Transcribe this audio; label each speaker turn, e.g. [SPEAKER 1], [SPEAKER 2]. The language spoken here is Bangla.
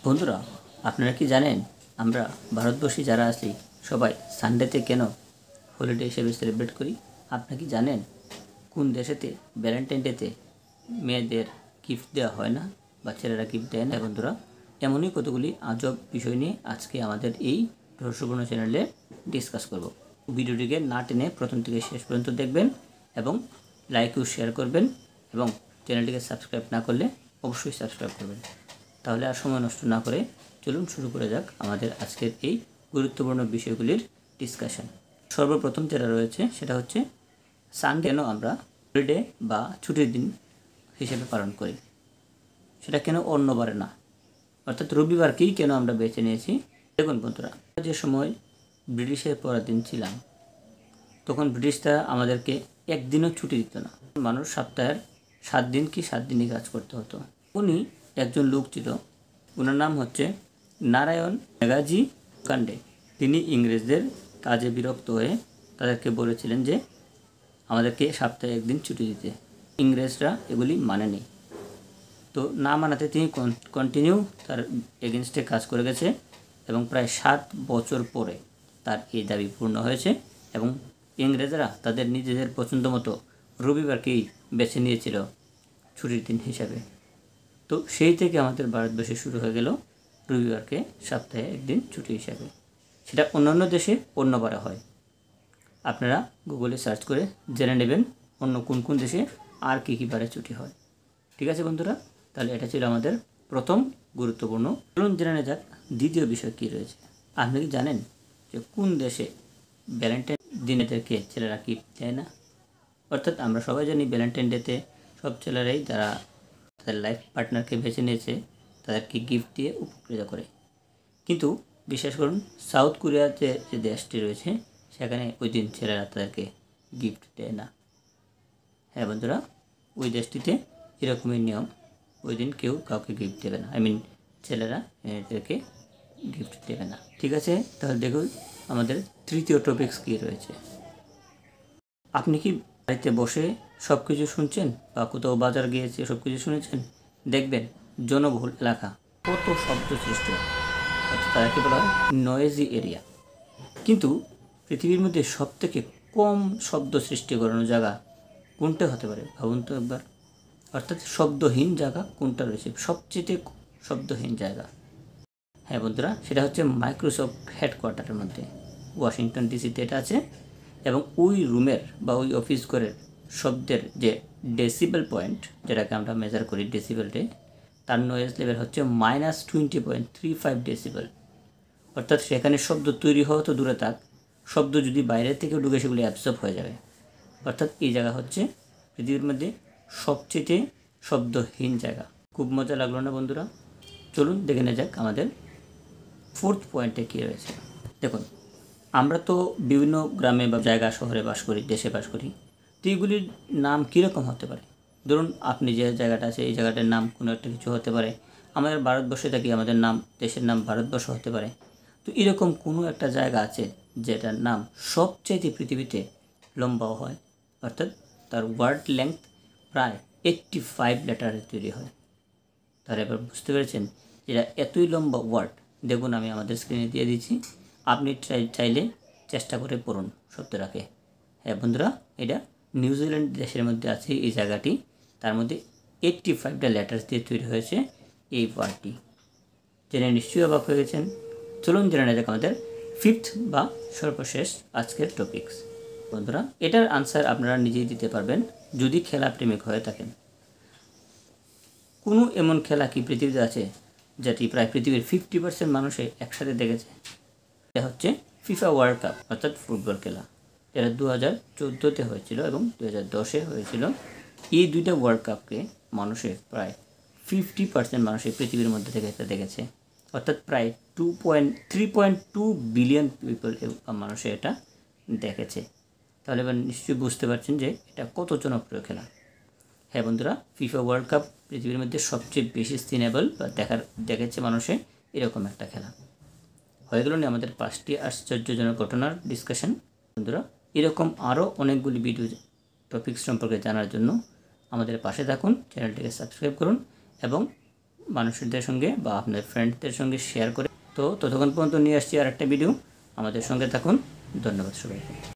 [SPEAKER 1] বন্ধুরা, আপনারা কি জানেন আমরা ভারতবর্ষী যারা আছি সবাই সানডেতে কেন হলিডে হিসেবে সেলিব্রেট করি? আপনি কি জানেন কোন দেশেতে ভ্যালেন্টাইন ডেতে মেয়েদের গিফট দেওয়া হয় না বা ছেলেরা গিফট দেয় না? বন্ধুরা, এমনই কতগুলি আজব বিষয় নিয়ে আজকে আমাদের এই রহস্যপূর্ণ চ্যানেলে ডিসকাস করব। ভিডিওটিকে না টেনে প্রথম থেকে শেষ পর্যন্ত দেখবেন এবং লাইক ও শেয়ার করবেন এবং চ্যানেলটিকে সাবস্ক্রাইব না করলে অবশ্যই সাবস্ক্রাইব করবেন। তাহলে আর সময় নষ্ট না করে চলুন শুরু করে যাক আমাদের আজকের এই গুরুত্বপূর্ণ বিষয়গুলির ডিসকাশন। সর্বপ্রথম যেটা রয়েছে সেটা হচ্ছে সানডে কেন আমরা হলিডে বা ছুটির দিন হিসেবে পালন করি, সেটা কেন অন্য বারে না, অর্থাৎ রবিবারকেই কেন আমরা বেছে নিয়েছি। দেখুন বন্ধুরা, যে সময় ব্রিটিশের পরাধীন ছিলাম তখন ব্রিটিশরা আমাদেরকে একদিনও ছুটি দিত না। মানুষ সপ্তাহের 7 দিন কি 7 দিনই কাজ করতে হতো। উনি একজন লোক ছিল, ওনার নাম হচ্ছে নারায়ণ মেঘাজি কাণ্ডে। তিনি ইংরেজদের কাজে বিরক্ত হয়ে তাদেরকে বলেছিলেন যে আমাদেরকে সপ্তাহে একদিন ছুটি দিতে। ইংরেজরা এগুলি মানেনি, তো না মানাতে তিনি কন্টিনিউ তার এগেনস্টে কাজ করে গেছে এবং প্রায় 7 বছর পরে তার এই দাবি পূর্ণ হয়েছে এবং ইংরেজরা তাদের নিজেদের পছন্দ মতো রবিবারকেই বেছে নিয়েছিল ছুটির দিন হিসাবে। তো সেই থেকে আমাদের ভারতবর্ষে শুরু হয়ে গেল রবিবারকে সপ্তাহে একদিন ছুটি হিসাবে। সেটা অন্যান্য দেশে অন্যবারে হয়, আপনারা গুগলে সার্চ করে জেনে নেবেন অন্য কোন কোন দেশে আর কী কী বারে ছুটি হয়। ঠিক আছে বন্ধুরা, তাহলে এটা ছিল আমাদের প্রথম গুরুত্বপূর্ণ। চলুন জেনে নেওয়া যাক দ্বিতীয় বিষয় কী রয়েছে। আপনি কি জানেন যে কোন দেশে ভ্যালেন্টাইন দিনেদেরকে ছেলেরা গিফট দেয় না? অর্থাৎ আমরা সবাই জানি ভ্যালেন্টাইন ডেতে সব ছেলেরাই যারা তাদের লাইফ পার্টনারকে বেছে নিয়েছে তাদেরকে গিফট দিয়ে উপকৃত করে, কিন্তু বিশ্বাস করুন সাউথ কোরিয়াতে যে দেশটি রয়েছে সেখানে ওই দিন ছেলেরা তাদেরকে গিফট দেয় না। হ্যাঁ বন্ধুরা, ওই দেশটিতে এরকমই নিয়ম, ওই দিন কেউ কাউকে গিফট দেবে না, ছেলেরা এদেরকে গিফট দেবে না। ঠিক আছে, তাহলে দেখুন আমাদের তৃতীয় টপিকস কী রয়েছে। আপনি কি বাড়িতে বসে সব কিছু শুনছেন বা কোথাও বাজার গিয়েছে সব কিছু শুনেছেন? দেখবেন জনবহুল এলাকা কত শব্দ সৃষ্টি হয়, অর্থাৎ তাদেরকে বলা হয় নয়েজি এরিয়া। কিন্তু পৃথিবীর মধ্যে সবথেকে কম শব্দ সৃষ্টি করানো জায়গা কোনটা হতে পারে ভাবুন তো একবার। অর্থাৎ শব্দহীন জায়গা কোনটা রয়েছে, সবচেয়ে শব্দহীন জায়গা? হ্যাঁ বন্ধুরা, সেটা হচ্ছে মাইক্রোসফট হেডকোয়ার্টারের মধ্যে ওয়াশিংটন ডিসিতে এটা আছে। এবং ওই রুমের বা ওই অফিস ঘরের শব্দের যে ডেসিবেল পয়েন্ট, যেটাকে আমরা মেজার করি ডেসিবেলটে, তার নয়েজ লেভেল হচ্ছে -20.35 ডেসিবেল। অর্থাৎ সেখানে শব্দ তৈরি হওয়া তো দূরে থাক, শব্দ যদি বাইরে থেকে ঢুকে সেগুলি অ্যাবসর্ব হয়ে যাবে। অর্থাৎ এই জায়গা হচ্ছে পৃথিবীর মধ্যে সবচেয়ে শব্দহীন জায়গা। খুব মজা লাগলো না বন্ধুরা? চলুন দেখে নেওয়া যাক আমাদের ফোর্থ পয়েন্টে কী রয়েছে। দেখুন, আমরা তো বিভিন্ন গ্রামে বা জায়গা শহরে বাস করি, দেশে বাস করি, তো এইগুলির নাম কীরকম হতে পারে? ধরুন আপনি যে জায়গাটা আছে এই জায়গাটার নাম কোনো একটা কিছু হতে পারে। আমাদের ভারতবর্ষে থাকি, আমাদের নাম, দেশের নাম ভারতবর্ষ হতে পারে। তো এরকম কোনো একটা জায়গা আছে যেটার নাম সবচাইতে পৃথিবীতে লম্বাও হয়, অর্থাৎ তার ওয়ার্ড লেংথ প্রায় 85 লেটারে তৈরি হয়। তাহলে এবার বুঝতে পেরেছেন এটা এতই লম্বা ওয়ার্ড। দেখুন আমি আমাদের স্ক্রিনে দিয়ে দিচ্ছি, আপনি চাইলে চেষ্টা করে পড়ুন শব্দটাকে। হ্যাঁ বন্ধুরা, এটা নিউজিল্যান্ড দেশের মধ্যে আছে এই জায়গাটি, তার মধ্যে 85টা লেটার্স দিয়ে তৈরি হয়েছে এই ওয়ার্ডটি। জেনে নিশ্চয়ই অবাক হয়ে গেছেন। চলুন জেনে নেওয়া যাক আমাদের ফিফথ বা সর্বশেষ আজকের টপিকস। বন্ধুরা, এটার আনসার আপনারা নিজেই দিতে পারবেন যদি খেলা প্রেমিক হয়ে থাকেন। কোনো এমন খেলা কি পৃথিবীতে আছে যেটি প্রায় পৃথিবীর 50% মানুষে একসাথে দেখেছে? এটা হচ্ছে ফিফা ওয়ার্ল্ড কাপ, অর্থাৎ ফুটবল খেলা, যেটা 2014-তে হয়েছিল এবং 2010-এ হয়েছিল। এই দুইটা ওয়ার্ল্ড কাপকে মানুষের প্রায় 50% মানুষের পৃথিবীর মধ্যে থেকে এটা দেখেছে, অর্থাৎ প্রায় 3.2 বিলিয়ন পিপল মানুষে এটা দেখেছে। তাহলে এবার নিশ্চয়ই বুঝতে পারছেন যে এটা কত জনপ্রিয় খেলা। হ্যাঁ বন্ধুরা, ফিফা ওয়ার্ল্ড কাপ পৃথিবীর মধ্যে সবচেয়ে বেশি সিনেবল বা দেখেছে মানুষে এরকম একটা খেলা। হয়ে গেল আমাদের 5টি আশ্চর্যজনক ঘটনার ডিসকাশন। বন্ধুরা, এরকম আরও অনেকগুলি ভিডিও টপিক সম্পর্কে জানার জন্য আমাদের পাশে থাকুন, চ্যানেলটিকে সাবস্ক্রাইব করুন এবং মানুষদের সঙ্গে বা আপনার ফ্রেন্ডদের সঙ্গে শেয়ার করে। তো ততক্ষণ পর্যন্ত নিয়ে আসছি আর একটা ভিডিও, আমাদের সঙ্গে থাকুন। ধন্যবাদ সবাইকে।